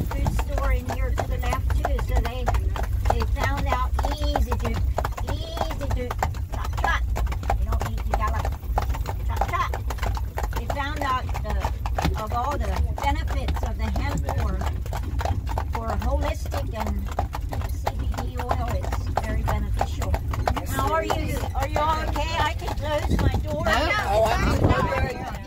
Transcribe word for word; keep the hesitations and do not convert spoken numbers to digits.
health food store in here to the left too. So they they found out easy to easy to trot trot. You don't need to gallop. Trot trot. They found out the, of all the benefits of the hemp for for holistic and C B D oil. It's very beneficial. How are you? Are you all okay? I can close my door. No. Oh, I'm okay.